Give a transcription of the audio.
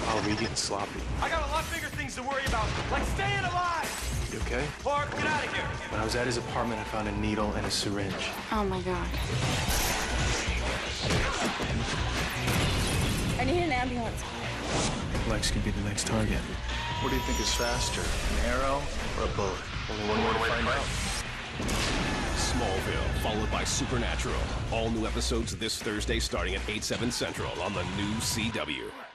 Oh, were you getting sloppy? I got a lot bigger things to worry about, like staying alive! You okay? Clark, get out of here! When I was at his apartment, I found a needle and a syringe. Oh my God. I need an ambulance. Lex could be the next target. What do you think is faster, an arrow or a bullet? Only one way to find out. Smallville, followed by Supernatural. All new episodes this Thursday starting at 8/7 Central on the new CW.